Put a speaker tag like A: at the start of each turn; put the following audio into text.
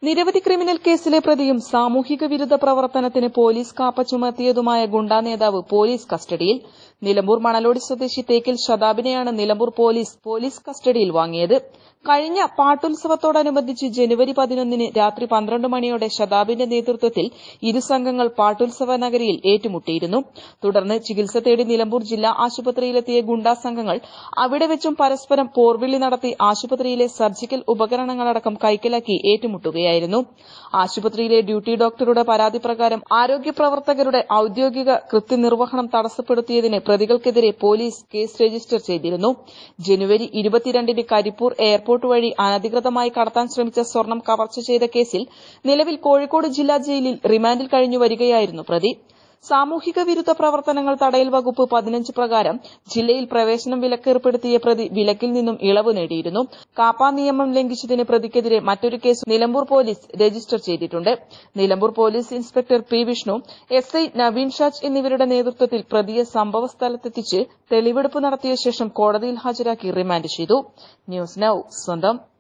A: നിരവധി ക്രിമിനൽ കേസിലെ പ്രതിയും സാമൂഹിക വിരുദ്ധ പ്രവർത്തനത്തിന് പോലീസ് കാപ്പ ചുമത്തിയതുമായ ഗുണ്ടാ നേതാവ് പോലീസ് കസ്റ്റഡിയിൽ. നിലമ്പൂർ മണലോടി സ്വദേശി തേക്കിൽ ഷദാബിനെയാണ് നിലമ്പൂർ പോലീസ് കസ്റ്റഡിയിൽ വാങ്ങിയത്. കഴിഞ്ഞ പാട്ടുത്സവത്തോടനുബന്ധിച്ച് ജനുവരി 11 രാത്രി 12 മണിയോടെ ഷദാബിന്റെ നേതൃത്വത്തിൽ ഇരു സംഘങ്ങൾ പാട്ടുത്സവ നഗരിയിൽ ഏറ്റുമുട്ടിയിരുന്നു. തുടർന്ന് ചികിത്സ തേടി നിലമ്പൂർ ജില്ലാ ആശുപത്രിയിലെത്തിയ ഗുണ്ടാ സംഘങ്ങൾ അവിടെ വെച്ചും പരസ്പരം പോർവിളി നടത്തി ആശുപത്രിയിലെ സർജിക്കൽ ഉപകരണങ്ങളടക്കം കൈക്കലാക്കി ഏറ്റുമുട്ടുകയായിരുന്നു. ആശുപത്രിയിലെ ഡ്യൂട്ടി ഡോക്ടറുടെ പരാതി പ്രകാരം ആരോഗ്യ പ്രവർത്തകരുടെ ഔദ്യോഗിക കൃത്യനിർവഹണം തടസ്സപ്പെടുത്തിയതിന് പ്രതികൾക്കെതിരെ പോലീസ് കേസ് രജിസ്റ്റർ ചെയ്തിരുന്നു. ജനുവരി 22 കരിപ്പൂർ എയർപോർട്ട് വഴി അനധികൃതമായി കടത്താൻ ശ്രമിച്ച സ്വർണം കവർച്ച ചെയ്ത കേസിൽ നിലവിൽ കോഴിക്കോട് ജില്ലാ ജയിലിൽ റിമാൻഡിൽ കഴിഞ്ഞു വരികയായിരുന്നു പ്രതി. സാമൂഹിക വിരുദ്ധ പ്രവർത്തനങ്ങൾ തടയൽ വകുപ്പ് 15 പ്രകാരം ജില്ലയിൽ പ്രവേശനം വിലക്കേർപ്പെടുത്തിയ പ്രതി വിലക്കിൽ നിന്നും ഇളവ് നേടിയിരുന്നു. കാപ്പ നിയമം ലംഘിച്ചതിന് പ്രതിക്കെതിരെ മറ്റൊരു കേസ് നിലമ്പൂർ പോലീസ് രജിസ്റ്റർ ചെയ്തിട്ടുണ്ട്. Nilambur police inspector P Vishnu, SI Naveen Shaj എന്നിവരുടെ നേതൃത്വത്തിൽ പ്രതിയെ സംഭവസ്ഥലത്തെത്തിച്ച് തെളിവെടുപ്പ് നടത്തിയ ശേഷം കോടതിയിൽ ഹാജരാക്കി റിമാൻഡ് ചെയ്തു. ന്യൂസ് നൌ സ്വന്തം.